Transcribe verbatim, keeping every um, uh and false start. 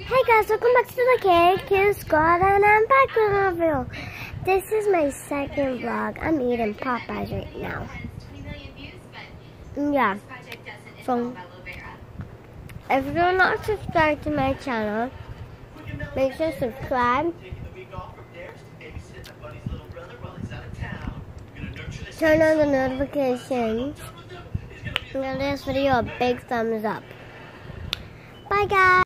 Hey guys, welcome back to the K Q Squad, and I'm back with a review. This is my second vlog. I'm eating Popeyes right now. Yeah. So, if you're not subscribed to my channel, make sure to subscribe. Turn on the notifications. And give this video a big thumbs up. Bye guys.